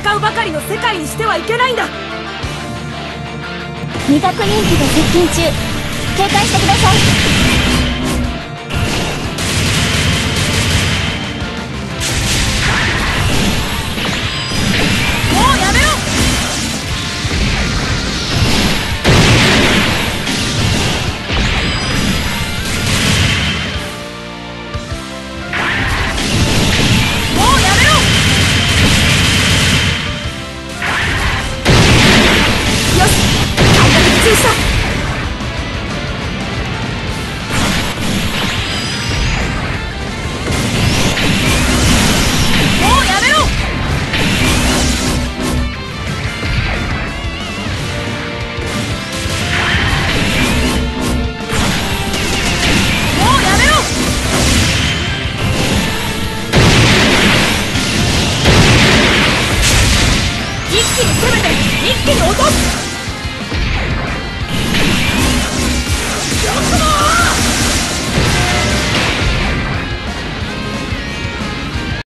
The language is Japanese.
戦うばかりの世界にしてはいけないんだ。 味覚認知が接近中。警戒してください。 もうやめろ。もうやめろ。よし、あんなに通した。もうやめろ。もうやめろ。一気に攻めて一気に落とす。